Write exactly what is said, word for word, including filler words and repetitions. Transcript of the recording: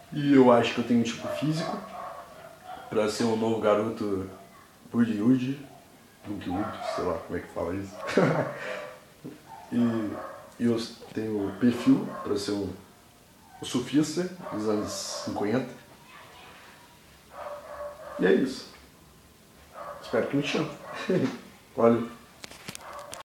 E eu acho que eu tenho um tipo físico pra ser um novo garoto Woody Woody, Woody, sei lá como é que fala isso. e, e eu tenho perfil pra ser um, um surfista dos anos cinquenta. E é isso. Espero que me chame. Valeu.